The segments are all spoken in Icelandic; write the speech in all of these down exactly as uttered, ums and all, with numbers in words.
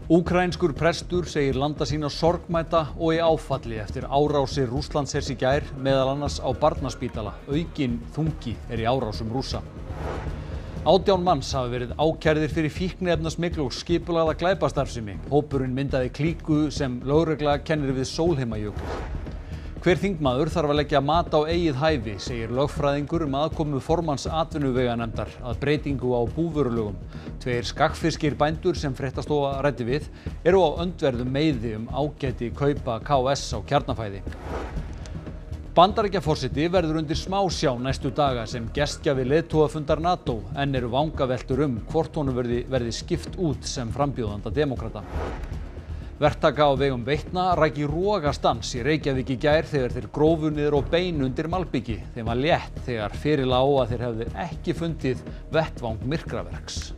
Úkraínskur prestur segir landa sína sorgmæta og í áfalli eftir árásir Rússlandshers í gær, meðal annars á barnaspítala. Aukinn þungi er í árásum Rússa. Átján manns hafa verið ákærðir fyrir fíkniefnasmygl og skipulagða glæpastarfsemi. Hópurinn myndaði klíku sem lögregla kennir við Sólheimajökul. Hver þingmaður þarf að leggja mat á eigið hæfi, segir lögfræðingur um aðkomu formanns atvinnuveganefndar að breytingu á búvörulögum. Tveir skagfiskir bændur sem fréttastofa ræddi við eru á öndverðum meiði um ágæti kaupa K S á kjarnafæði. Bandaríkjaforseti verður undir smásjá næstu daga sem gestgjafi leiðtogafundar NATO, en eru vangaveltur um hvort honum verði, verði skipt út sem frambjóðanda demókrata. Verktaka á vegum Veitna rak í rogastans í Reykjavík í gær þegar þeir grófu niður á bein undir malbiki. Þeim var létt þegar fyrir lá að þeir hefðu ekki fundið vettvang myrkraverks.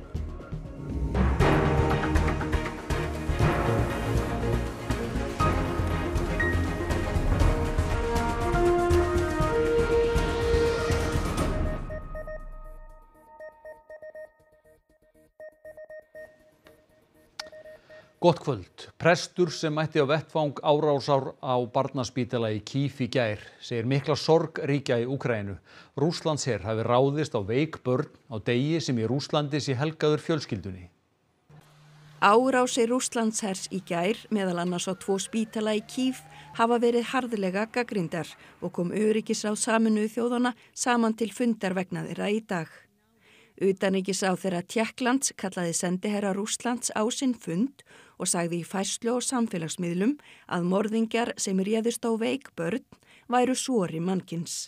Gott kvöld. Prestur sem mætti á vettvang árásar á barnaspítala í Kýf í gær segir mikla sorg ríkja í Úkraínu. Rússlandsher hafi ráðist á veik börn á degi sem í Rússlandi sé helgaður fjölskyldunni. Árásir Rússlandshers í gær, meðal annars á tvo spítala í Kýf, hafa verið harðlega gagnrýndar og kom öryggisráð Sameinuðu þjóðanna saman til fundar vegna þeirra í dag. Utanríkisráðherra Tékklands kallaði sendiherra Rússlands á sinn fund og sagði í færslu og samfélagsmiðlum að morðingjar sem réðust á veik börn væru sori mannkyns.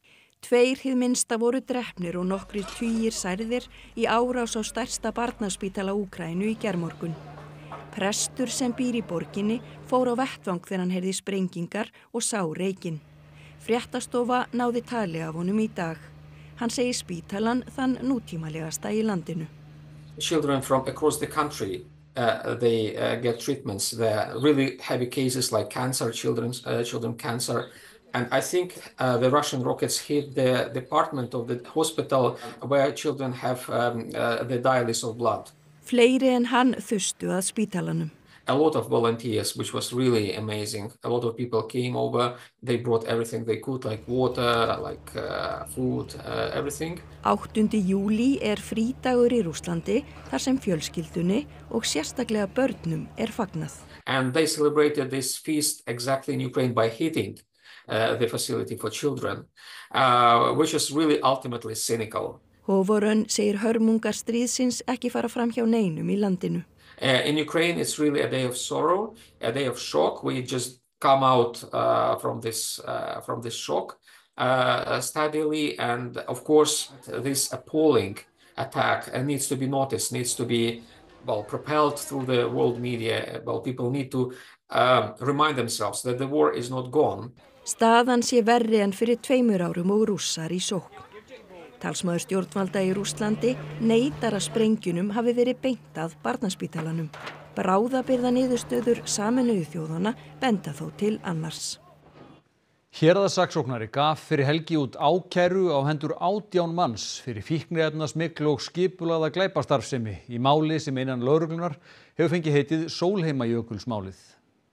Tveir hið minnsta voru drepnir og nokkrir tugir særðir í árás á stærsta barnaspítala Úkraínu í gærmorgun. Prestur sem býr í borginni fór á vettvang þegar hann heyrði sprengingar og sá reykinn. Fréttastofa náði tali af honum í dag. Hann segir spítalan þann nútímalegasta í landinu. Children from across the country, uh, they uh, get treatments. There are really heavy cases like cancer, children's uh, children cancer. And I think uh, the Russian rockets hit the department of the hospital where children have um, uh, the dialysis of blood. Fleiri en hann þustu að spítalanum. A lot of volunteers, which was really amazing. A lot of people came over. They brought everything they could, like water, like uh, food, uh, everything. áttunda júlí er frídagur í Rússlandi þar sem fjölskyldunni og sérstaklega börnum er fagnað. And they celebrated this feast exactly in Ukraine by hitting uh, the facility for children, uh, which is really ultimately cynical. Hóvorön segir hörmungar stríðsins ekki fara fram hjá neinum í landinu. Uh, in Ukraine, it's really a day of sorrow, a day of shock. We just come out uh, from this uh, from this shock uh, steadily, and of course, this appalling attack uh, needs to be noticed, needs to be well propelled through the world media. Well, people need to uh, remind themselves that the war is not gone. Staðan sé verri en fyrir tveimur árum og Rússar í sókn. Talsmaður stjórnvalda í Rússlandi neitar að sprengjunum hafi verið beint að barnaspítalanum. Bráðabirgða niðurstöður Sameinuðu þjóðanna benda þó til annars. Héraðssaksóknari gaf fyrir helgi út ákæru á hendur átján manns fyrir fíkniefnasmygl og skipulagða glæpastarfsemi í máli sem innan lögreglunar hefur fengið heitið Sólheimajökulsmálið.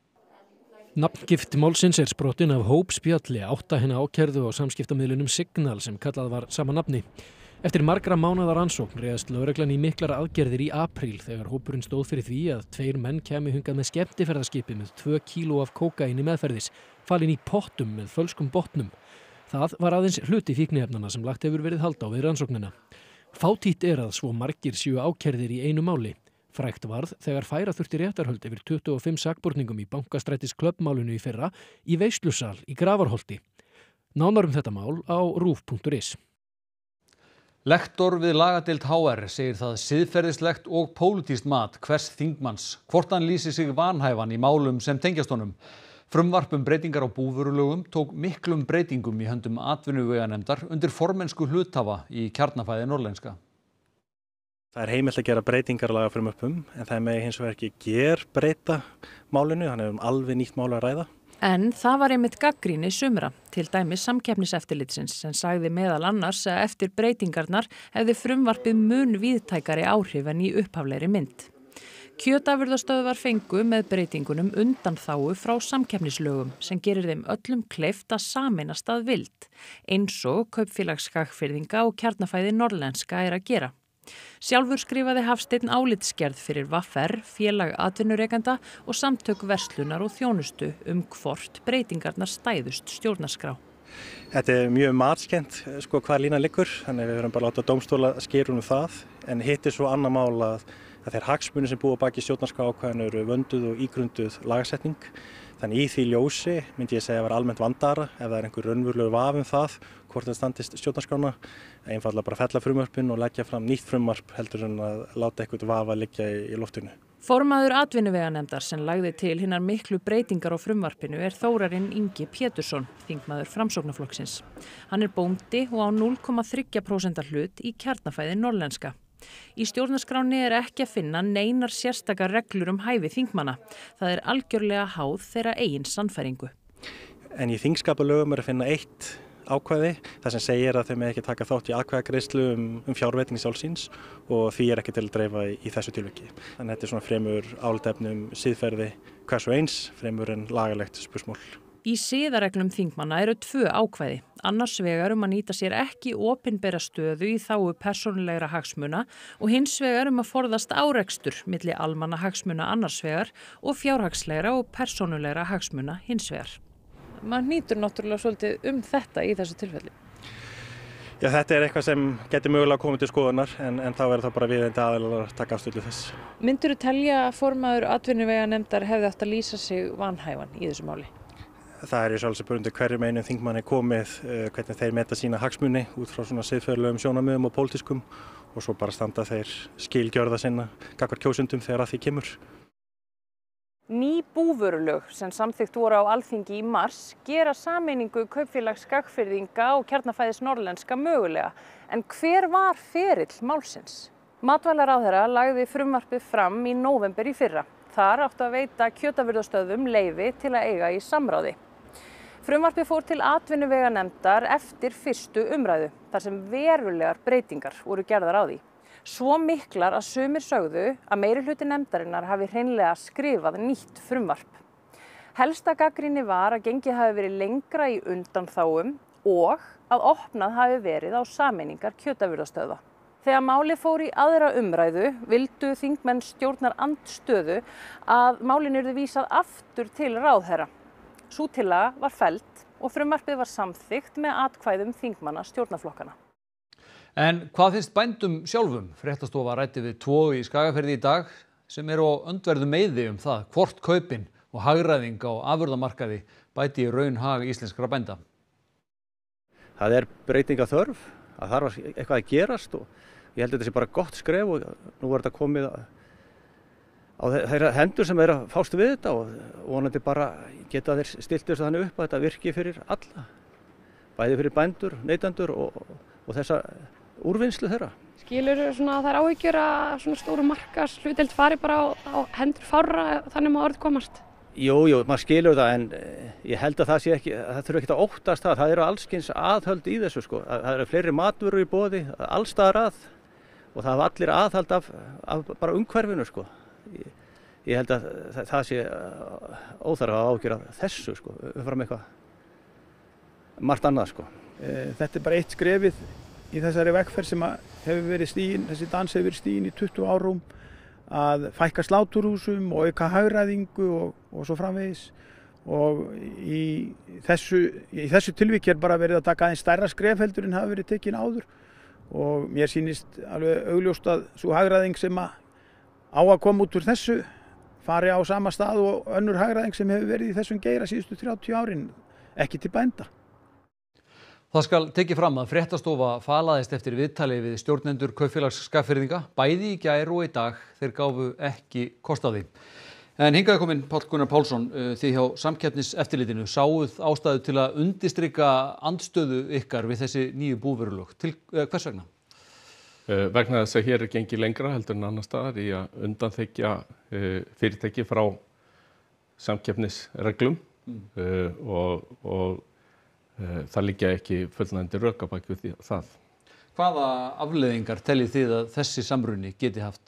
Nafngift málsins er sprottin af hópspjalli átta hinna ákærðu á samskiptamiðlunum Signal sem kallað var sama nafni. Eftir margra mánaða rannsókn réðst lögreglan í miklar aðgerðir í apríl þegar hópurinn stóð fyrir því að tveir menn kæmu hingað með skemmtiferðaskipi með tvö kíló af kókaíni meðferðis, falin í pottum með fölskum botnum. Það var aðeins hluti fíkniefnanna sem lagt hefur verið hald á við rannsóknina. Fátítt er að svo margir séu ákærðir í einu máli. Frægt varð þegar færa þurfti réttarhöld yfir tuttugu og fimm sakborningum í Bankastrætis klöbbmálinu í fyrra í veislusal í Grafarholti. Nánar um þetta mál á rúv punktur is. Lektor við lagadeild H R segir það siðferðislegt og pólitískt mat hvers þingmanns hvort hann lýsi sig vanhæfan í málum sem tengjast honum. Frumvarp um breytingar á búvörulögum tók miklum breytingum í höndum atvinnuveganefndar undir formennsku hluthafa í Kjarnafæði Norðlenska. Það er heimilt að gera breytingar á lagafrumvörpum en það megi hins vegar ekki gerbreyta málinu, þannig um alveg nýtt mál að ræða. En það var einmitt gagnrýni sumra, til dæmis Samkeppniseftirlitsins sem sagði meðal annars að eftir breytingarnar hefði frumvarpið mun víðtækari áhrif en í upphaflegri mynd. Kjötafurðastöðvar fengu með breytingunum undanþágu frá samkeppnislögum sem gerir þeim öllum kleift að sameinast að vild, eins og Kaupfélag Skagfirðinga og Kjarnafæði Norðlenska er að gera. Sjálfur skrifaði Hafsteinn álitsgerð fyrir V R, Félag atvinnurekenda og Samtök verslunar og þjónustu um hvort breytingarnar stæðust stjórnarskrá. Þetta er mjög matskennt sko hvað línan liggur, þannig við verðum bara að láta dómstóla skera um það, en hitt er svo annað mál að, að þeir hagsmunir sem búa baki stjórnarskrá ákvæðinu eru vönduð og ígrunduð lagasetning. Þannig í því ljósi myndi ég segja að vera almennt vandara ef það er einhver raunverulegur vafi um það hvort það standist stjórnarskrána, einfaldlega bara fella frumvarpin og leggja fram nýtt frumvarp heldur en að láta eitthvað vafa liggja í, í loftinu. Formaður atvinnuveganefndar sem lagði til hinar miklu breytingar á frumvarpinu er Þórarinn Ingi Pétursson, þingmaður Framsóknarflokksins. Hann er bóndi og á núll komma þrjú prósent hlut í Kjarnafæði Norðlenska. Í stjórnarskráni er ekki að finna neinar sérstakar reglur um hæfi þingmanna. Það er algjörlega háð þeirra eigin sannfæringu. En í þingskapalögum er að finna eitt ákvæði, það sem segir að þau með ekki taka þátt í atkvæðagreiðslu um, um fjárveitingu sjálfsins og því er ekki til að dreifa í, í þessu tilviki. Þannig að þetta er svona fremur álitefni um siðferði hvers og eins, fremur en lagalegt spursmál. Í siðareglum þingmanna eru tvö ákvæði, annars vegar um að nýta sér ekki opinbera stöðu í þágu persónulegra hagsmuna og hins vegar um að forðast árekstur milli almanna hagsmuna annars vegar og fjárhagslegra og persónulegra hagsmuna hins vegar. Maður nýtur náttúrulega svolítið um þetta í þessu tilfelli. Já, þetta er eitthvað sem getur mögulega komið til skoðunar en, en þá verður það bara viðeigandi aðilar að taka afstöðu þess. Myndirðu telja að formaður atvinnuveganefndar hefði átt að lýsa sig vanhæfan í þessu máli? Það er í sjálfsögðu hverjum einum þingmanni komið uh, hvernig þeir meta sína hagsmuni út frá svona siðferðilegum sjónarmiðum og pólitískum og svo bara standa þeir skilgjörða sinna gagnvart kjósendum þegar að því kemur. Ný búvörulög sem samþykkt voru á Alþingi í mars gera sameiningu Kaupfélags Skagfirðinga og Kjarnafæðis Norðlenska mögulega. En hver var ferill málsins? Matvælaráðherra lagði frumvarpið fram í nóvember í fyrra. Þar áttu að veita kjötafurðastöðvum leyfi til að eiga í samráði. Frumvarpið fór til atvinnuveganefndar eftir fyrstu umræðu, þar sem verulegar breytingar voru gerðar á því. Svo miklar að sumir sögðu að meirihluti nefndarinnar hafi hreinlega skrifað nýtt frumvarp. Helsta gagnrýni var að gengið hafi verið lengra í undanþágum og að opnað hafi verið á sameiningar kjötafurðastöðva. Þegar málið fór í aðra umræðu vildu þingmenn stjórnar andstöðu að málinu yrði vísað aftur til ráðherra. Sú tillaga var felld og frumvarpið var samþykkt með atkvæðum þingmanna stjórnarflokkana. En hvað finnst bændum sjálfum? Fréttastofa ræddi við tvo í Skagafirði í dag sem eru á öndverðu meiði um það hvort kaupin og hagræðing á afurðamarkaði bæti í raun hag íslenskra bænda. Það er breytinga þörf, að þarf eitthvað að gerast og ég held að þetta sé bara gott skref og nú er þetta komið á þeirra hendur sem er að fást við þetta og vonandi bara geta þeir stilt þessu þannig upp að þetta virki fyrir alla, bæði fyrir bændur, neytendur og, og þessa úrvinnslu þeirra. Skilur svona að það er áhyggjur að svona stóru markas hlutdeild fari bara á, á hendur fárra þannig má orð komast? Jú, jú, maður skilur það en ég held að það sé ekki, það þurfi ekki að óttast það, það eru allskyns aðhöld í þessu sko, það eru fleiri matvörur í boði, allstaðar að og það hafa allir aðhald af, af bara umhverfinu sko. Ég, ég held að það, það sé óþarfa að ágjöra þessu sko, umfram eitthvað margt annað sko. Þetta er bara eitt skrefið í þessari vegferð sem hefur verið stigin, þessi dans hefur verið stigin í tuttugu árum að fækka sláturhúsum og auka hagræðingu og, og svo framvegis og í þessu, í þessu tilviki er bara verið að taka aðeins stærra skref heldur en hafa verið tekin áður og mér sýnist alveg augljóst að svo hagræðing sem að á að koma út úr þessu fari á sama stað og önnur hagræðing sem hefur verið í þessum geira síðustu þrjátíu árin ekki til bænda. Það skal tekið fram að fréttastofa falaðist eftir viðtali við stjórnendur Kaupfélags Skagfirðinga bæði í gær og í dag þeir gáfu ekki kost á því. En hingað er kominn Páll Gunnar Pálsson, þið hjá Samkeppniseftirlitinu sáuð ástæðu til að undirstrika andstöðu ykkar við þessi nýju búvörulög. Til hvers vegna? Uh, vegna þess að hér er gengið lengra heldur en annar staðar í að undanþeggja uh, fyrirtæki frá samkeppnisreglum mm. uh, og, og uh, það liggja ekki fullnægjandi rök að baki við það. Hvaða afleiðingar teljið þið að þessi samruni geti haft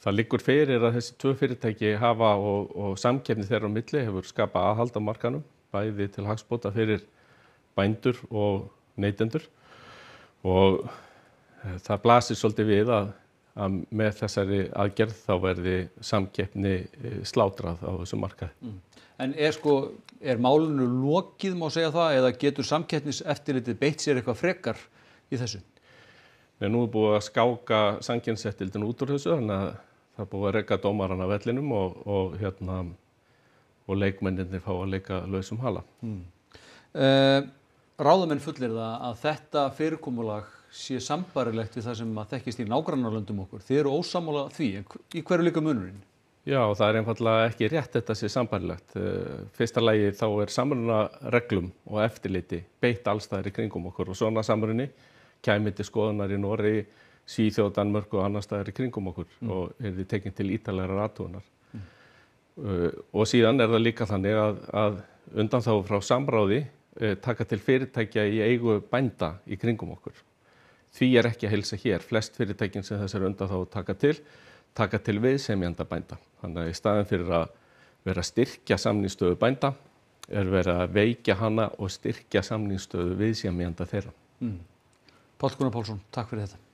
það liggur fyrir að þessi tvö fyrirtæki hafa og, og samkeppni þeirra á milli hefur skapað aðhald á markaðnum, bæði til hagsbóta fyrir bændur og neytendur og það blasir svolítið við að, að með þessari aðgerð þá verði samkeppni slátrað á þessu markaði. Mm. En er sko, er málinu lokið má segja það eða getur samkeppniseftirlitið beitt sér eitthvað frekar í þessu? Nei, nú er búið að skáka samkeppniseftirlitinu út úr þessu, þannig að það er búið að reka dómarann af vellinum og, og, hérna, og leikmenninni fá að leika lausum hala. Mm. Uh, ráðamenn fullir það að þetta fyrirkomulag sé sambarilegt við það sem að þekkist í nágrannarlöndum okkur. Þið eru ósammála því, en í hverju líka munurinn? Já, það er einfaldlega ekki rétt þetta sé sambarilegt. Fyrsta lagi þá er samrunareglum og eftirliti beitt allstaðar í kringum okkur og svona samruni kæmi til skoðunar í Noregi, Svíþjóð, Danmörku og annars staðar í kringum okkur mm. og er þið tekin til ítarlegrar athugunar. Mm. Uh, og síðan er það líka þannig að, að undanþágu frá samráði uh, taka til fyrirtækja í eigu bænda í kringum okkur. Því er ekki að heilsa hér. Flest fyrirtækin sem þessar undanþágu taka til taka til viðsemjanda bænda. Þannig að í staðin fyrir að vera að styrkja samningsstöðu bænda er verið að veikja hana og styrkja samningsstöðu viðsemjanda þeirra. Mm. Páll Gunnar Pálsson, takk fyrir þetta.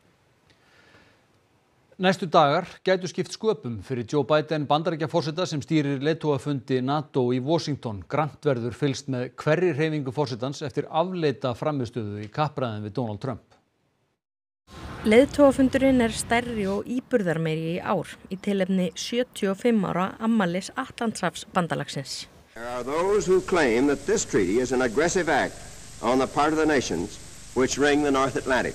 Næstu dagar gætu skipt sköpum fyrir Joe Biden Bandaríkjaforseta sem stýrir leiðtogafundi NATO í Washington. Grannt verður fylgst með hverri hreyfingu forsetans eftir afleita frammistöðu í kappræðum við Donald Trump. Leiðtogafundurinn er stærri og íburðarmeiri í ár í tilefni sjötíu og fimm ára afmælis Atlantshafsbandalagsins. There are those who claim that this treaty is an aggressive act on the part of the nations which ring the North Atlantic.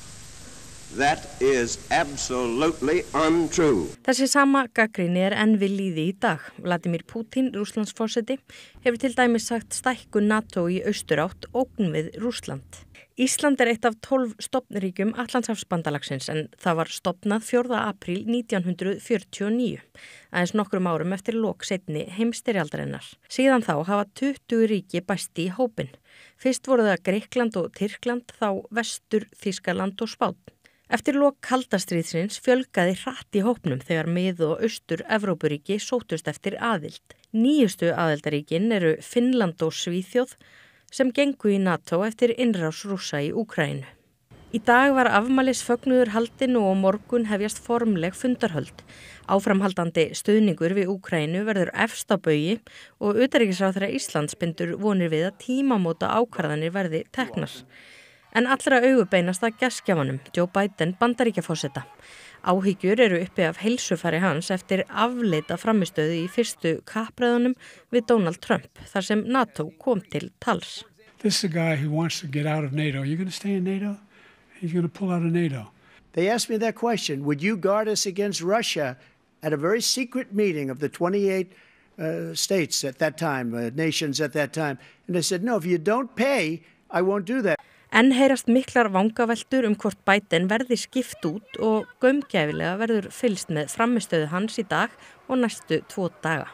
That is absolutely untrue. Þessi sama gagnrýni er enn við lýði í dag. Vladimir Putin, Rússlandsforseti, hefur til dæmis sagt stækkun NATO í austurátt ógn við Rússland. Ísland er eitt af tólf stofnríkjum Atlantshafsbandalagsins en það var stofnað fjórða apríl nítján hundruð fjörutíu og níu, aðeins nokkrum árum eftir lok seinni heimsstyrjaldarinnar. Síðan þá hafa tuttugu ríki bæst í hópinn. Fyrst voru það Grikkland og Tyrkland, þá Vestur, Þýskaland og Spánn. Eftir lok kalda stríðsins fjölgaði hratt í hópnum þegar mið- og austur Evrópuríki sóttust eftir aðild. Nýjustu aðildaríkin eru Finnland og Svíþjóð sem gengu í NATO eftir innrás Rússa í Úkraínu. Í dag var afmælisfögnuður haldinn og á morgun hefjast formleg fundarhöld. Áframhaldandi stuðningur við Úkraínu verður efst á baugi og utanríkisráðherra Íslands bindur vonir við að tímamóta ákvarðanir verði teknar. En allra augu beinast að gestgjafanum, Joe Biden Bandaríkjaforseta. Áhyggjur eru uppi af heilsufari hans eftir afleita frammistöðu í fyrstu kappræðunum við Donald Trump, þar sem NATO kom til tals. This is a guy who wants to get out of NATO. Are you going to stay in NATO? He's going to pull out of NATO. They asked me that question. Would you guard us against Russia at a very secret meeting of the twenty-eight uh, states at that time, uh, nations at that time? And I said, no, if you don't pay, I won't do that. En heyrast miklar vangaveltur um hvort Biden verði skipt út og gaumgæfilega verður fylgst með frammistöðu hans í dag og næstu tvo daga.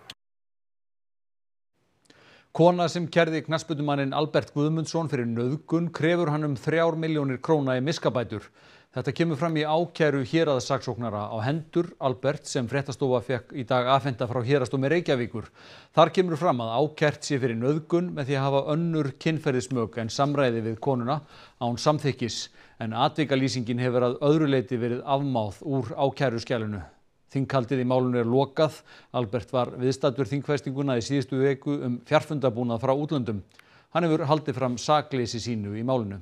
Kona sem kærði knattspyrnumanninn Albert Guðmundsson fyrir nauðgun krefur hann um þrjár milljónir króna í miskabætur. Þetta kemur fram í ákæru héraðssaksóknara á hendur Albert sem fréttastofa fékk í dag afhenta frá héraðsdómi Reykjavíkur. Þar kemur fram að ákært sé fyrir nauðgun með því að hafa önnur kynferðismök en samræði við konuna án samþykkis, en atvikalýsingin hefur að öðru leyti verið afmáð úr ákæruskjalinu. Þinghaldið í málinu er lokað. Albert var viðstaddur þingfestinguna í síðustu viku um fjarfundabúnað frá útlöndum. Hann hefur haldið fram sakleysi sínu í málinu.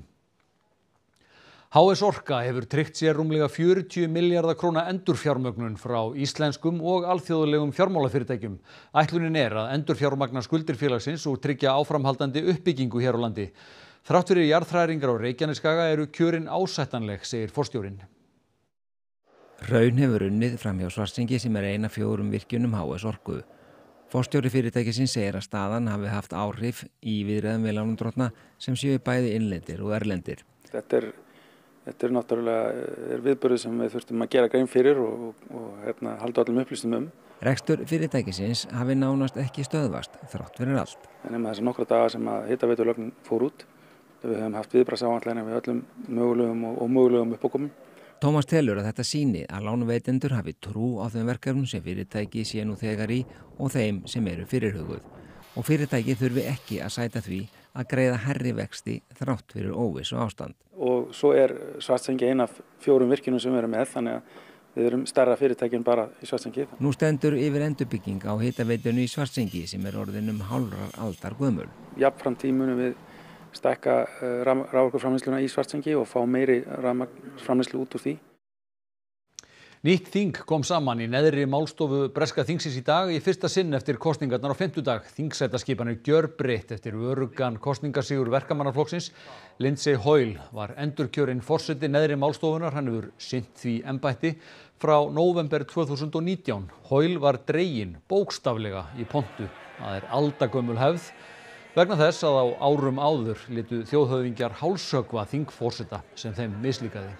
H S Orka hefur tryggt sér rúmlega fjörutíu milljarða króna endurfjármögnun frá íslenskum og alþjóðlegum fjármálafyrirtækjum. Ætlunin er að endurfjármagna skuldir félagsins og tryggja áframhaldandi uppbyggingu hér á landi. Þrátt fyrir jarðhræringar á Reykjanesskaga eru kjörin ásættanleg, segir forstjórinn. Hraun hefur unnið fram hjá Svartsengi sem er ein af fjórum virkjunum H S Orku. Forstjóri fyrirtækisins segir að staðan hafi haft áhrif í viðræðum við lánardrottna sem séu bæði innlendir og erlendir. Þetta er Þetta er náttúrulega er viðburður sem við þurftum að gera grein fyrir og, og, og hérna, halda öllum upplýstum um. Rekstur fyrirtækisins hafi nánast ekki stöðvast þrátt fyrir allt. En nema þessi nokkra daga sem að hitaveitulögn fór út, við höfum haft viðbragðsáætlanir við öllum mögulegum og ómögulegum uppákomum Tómas telur að þetta sýni að lánveitendur hafi trú á þeim verkefnum sem fyrirtæki sé nú þegar í og þeim sem eru fyrirhuguð. Og fyrirtæki þurfi ekki að sæta því að greiða hærri vexti þrátt fyrir óvissu ástand. Og svo er Svartsengi ein af fjórum virkjunum sem við erum með, þannig að við erum stærra fyrirtæki en bara í Svartsengi. Nú stendur yfir endurbygging á hitaveitunni í Svartsengi sem er orðin um hálfrar aldar gömul. Jafnframt því munum við stækka raforkuframleiðsluna í Svartsengi og fá meiri rafmagnsframleiðslu út úr því. Nýtt þing kom saman í neðri málstofu breska þingsins í dag í fyrsta sinn eftir kosningarnar á fimmtudag. Þingsætaskipan er gjörbreytt eftir öruggan kosningasigur verkamannaflokksins. Lindsay Hoyle var endurkjörinn forseti neðri málstofunar. Hann hefur sinnt því embætti frá nóvember tvö þúsund og nítján. Hoyle var dregin bókstaflega í pontu. Það er aldagömmul hefð vegna þess að á árum áður létu þjóðhöfðingjar hálshöggva þingforseta sem þeim mislíkaði.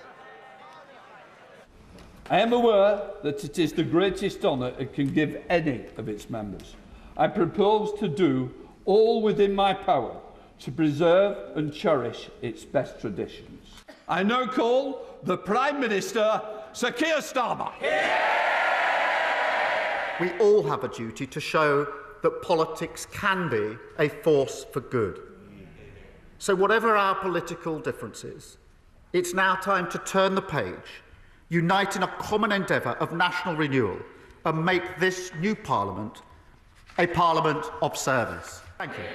I am aware that it is the greatest honour it can give any of its members. I propose to do all within my power to preserve and cherish its best traditions. I now call the Prime Minister, Sir Keir Starmer. We all have a duty to show that politics can be a force for good. So whatever our political differences, it's now time to turn the page, unite in a common endeavour of national renewal and make this new Parliament a Parliament of service. Thank you.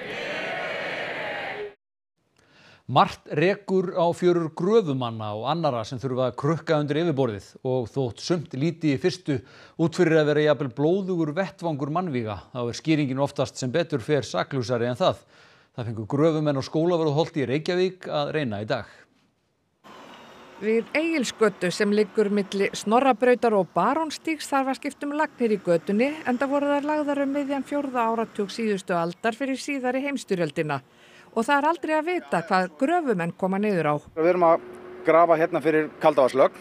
Margt rekur á fjörur gröfumanna og annara sem þurfa að krukka undir yfirborðið og þótt sumt líti í fyrstu út fyrir að vera jafnvel blóðugur vettvangur mannvíga þá er skýringin oftast sem betur fer saklausari en það. Það fengu gröfumenn á Skólavörðuholti í Reykjavík að reyna í dag. Við Egilsgötu sem liggur milli Snorrabrautar og Barónstígs þarf að skipta um lagnir í götunni enda voru þær lagðar um miðjan fjórða áratug síðustu aldar fyrir síðari heimsstyrjöldina. Og það er aldrei að vita hvað gröfumenn koma niður á. Við erum að grafa hérna fyrir Kaldavatnslögn,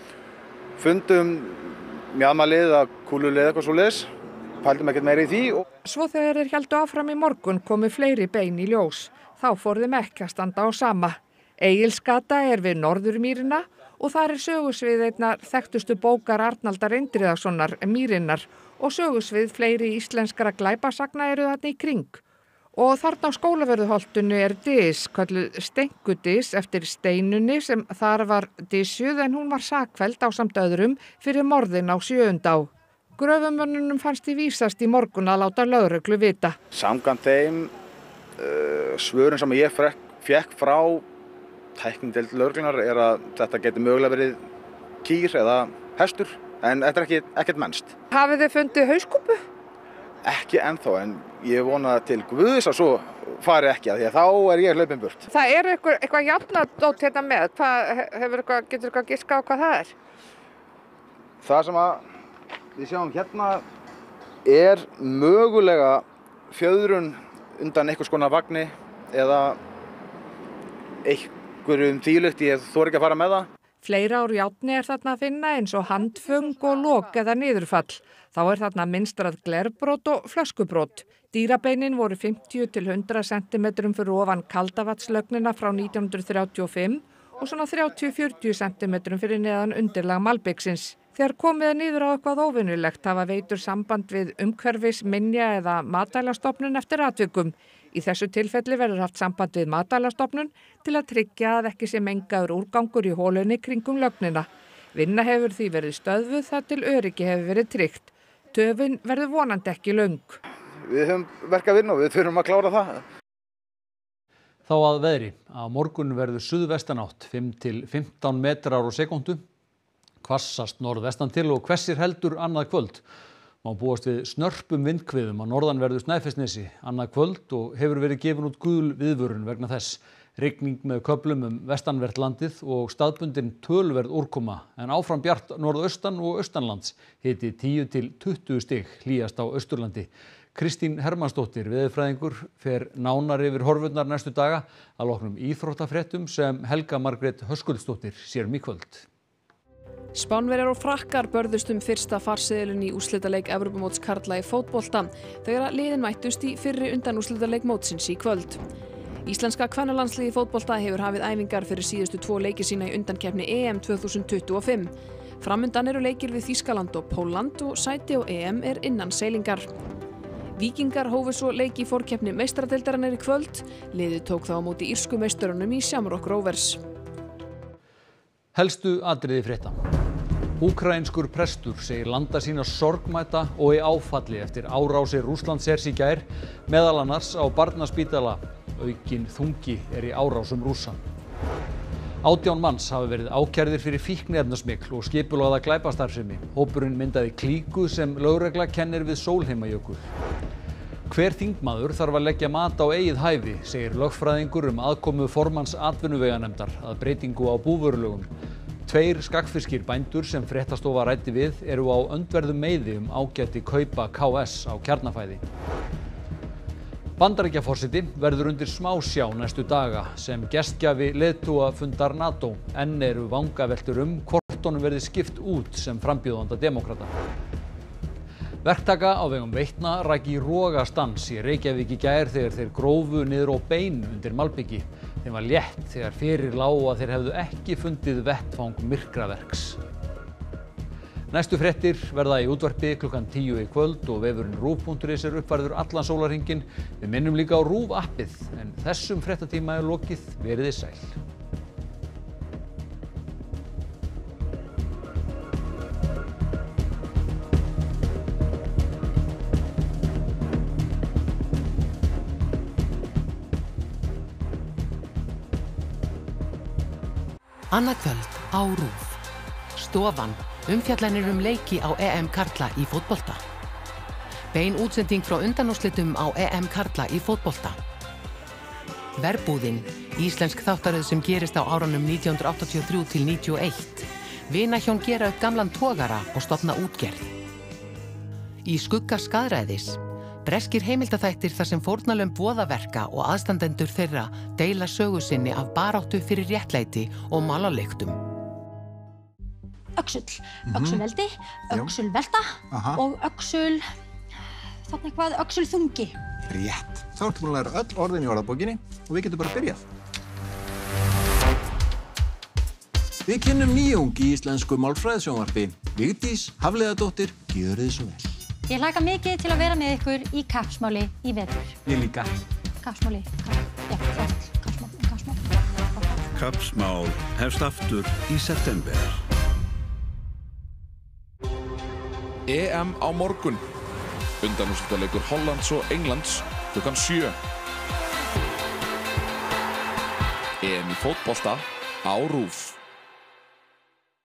fundum mjaðmalið eða kúlulið eitthvað svoleiðis, pældum ekkert meira í því. Og... Svo þegar þeir héldu áfram í morgun komu fleiri bein í ljós. Þá fór þeim ekki að standa á sama. Egilsgata er við Norðurmýrina og þar er sögusvið einnar þekktustu bókar Arnaldar Indriðasonar, Mýrinnar, og sögusvið fleiri íslenskara glæpasagna eru þarna í kring. Og þarna á Skólavörðuholtinu er dys, kölluð Stenkudys eftir Steinunni sem þar var dysjuð en hún var sakfelld ásamt öðrum fyrir morðin á Sjöundá. Gröfumönnunum fannst því vísast í morgun að láta lögreglu vita. Samkvæmt þeim uh, svörum sem ég fékk frá tæknideild lögreglunar er að þetta geti mögulega verið kýr eða hestur, en þetta er ekki, ekkert mennst. Hafið þið fundið hauskúpu? Ekki ennþá, en ég vona til Guðs að svo fari ekki að því að þá er ég hlaupinn burt. Það er eitthvað, eitthvað jafnadót hérna með. Hvað, hefur eitthvað, getur eitthvað giskað á hvað það er? Það sem að við sjáum hérna er mögulega fjöðrun undan einhvers konar vagni eða einhverjum þvílíkt, ég þori ekki að fara með það. Fleira úr járni er þarna að finna eins og handföng og lok eða niðurfall. Þá er þarna mynstrað glerbrot og flöskubrót. Dýrabeinin voru fimmtíu til hundrað sentimetrum fyrir ofan Kaldavatnslögnina frá nítján hundruð þrjátíu og fimm og svona þrjátíu til fjörutíu sentimetrum fyrir neðan undirlag malbiksins. Þegar komið er niður á eitthvað óvinnulegt hafa veitur samband við umhverfis, minja eða matvælastofnun eftir atvikum. Í þessu tilfelli verður haft samband við matvælastofnun til að tryggja að ekki sé mengaður úrgangur í holunni kringum lögnina. Vinna hefur því verið stöðvuð þar til öryggi hefur verið tryggt. Töfin verður vonandi ekki löng. Við höfum verk að vinna og við þurfum að klára það. Þá að veðri. Á morgun verður suðvestanátt fimm til fimmtán metrar á sekúndu. Hvassast norðvestan til og hvessir heldur annað kvöld. Má búast við snörpum vindhviðum á norðanverðu Snæfellsnesi annað kvöld og hefur verið gefin út gul viðvörun vegna þess. Rigning með köflum um vestanvert landið og staðbundin töluverð úrkoma en áfram bjart norðaustan og austanlands. Hiti tíu til tuttugu stig hlýjast á Austurlandi. Kristín Hermannsdóttir, veðurfræðingur, fer nánar yfir horfurnar næstu daga að loknum íþróttafréttum sem Helga Margrét Höskuldsdóttir sér um í kvöld. Spánverjar og Frakkar börðust um fyrsta farseðilinn í úrslitaleik Evrópumóts karla í fótbolta þegar liðin mættust í fyrri undanúrslitaleik mótsins í kvöld. Íslenska kvennalandsliðið í fótbolta hefur hafið æfingar fyrir síðustu tvo leiki sína í undankeppni E M tvö þúsund tuttugu og fimm. Framundan eru leikir við Þýskaland og Pólland og sæti á E M er innan seilingar. Víkingar hófu svo leik í forkeppni meistaradeildarinnar í kvöld. Liðið tók þá á móti írsku meisturunum í Shamrock Rovers. Helstu atriði frétta. Úkraínskur prestur segir landa sína sorgmæta og í áfalli eftir árásir Rússlandshers í gær, meðal annars á barnaspítala. Aukinn þungi er í árásum Rússa. Átján manns hafa verið ákærðir fyrir fíkniefnasmygl og skipulagða glæpastarfsemi. Hópurinn myndaði klíku sem lögregla kennir við Sólheimajökul. Hver þingmaður þarf að leggja mat á eigið hæfi, segir lögfræðingur um aðkomu formanns atvinnuveganefndar að breytingu á búvörulögum. Tveir skagfirskir bændur sem fréttastofa ræddi við eru á öndverðum meiði um ágæti kaupa K S á kjarnafæði. Bandaríkjaforseti verður undir smásjá næstu daga sem gestgjafi leiðtogafundar NATO. Enn eru vangaveltur um hvort honum verði skipt út sem frambjóðanda demókrata. Verktaka á vegum Veitna rak í rogastans í Reykjavík í gær þegar þeir grófu niður á bein undir malbiki. Þeim var létt þegar fyrir lá að þeir hefðu ekki fundið vettfang myrkraverks. Næstu fréttir verða í útvarpi klukkan tíu í kvöld og vefurinn ruv punktur is er uppfærður allan sólarhringinn. Við minnum líka á RÚV appið, en þessum fréttatíma er lokið. Veriði sæl. Annað kvöld á RÚV. Stofan, umfjallanir um leiki á E M karla í fótbolta. Bein útsending frá undanúrslitum á E M karla í fótbolta. Verbúðin, íslensk þáttaröð sem gerist á árunum nítján hundruð áttatíu og þrjú til níutíu og eitt. Vinahjón gera upp gamlan togara og stofna útgerð. Í skugga skaðræðis. Breskir heimildaþættir þar sem fórnarlömb voðaverka og aðstandendur þeirra deila sögu sinni af baráttu fyrir réttlæti og málalyktum. Öxull, öxulveldi, öxulvelta og öxul, þarna eitthvað, öxulþungi. Rétt. Þá ertu búin að læra öll orðin í orðabókinni og við getum bara byrjað. Við kynnum nýjung í íslensku málfræðisjónvarpi. Vigdís Hafliðadóttir, gjörið þið svo vel. Ég hlakka mikið til að vera með ykkur í kappsmáli í vetur. Ég líka. Kappsmáli, já, kappsmál, kappsmál. Kappsmál hefst aftur í september. E M á morgun. Undanúrslitaleikur Hollands og Englands klukkan sjö. E M í fótbolta á RÚV.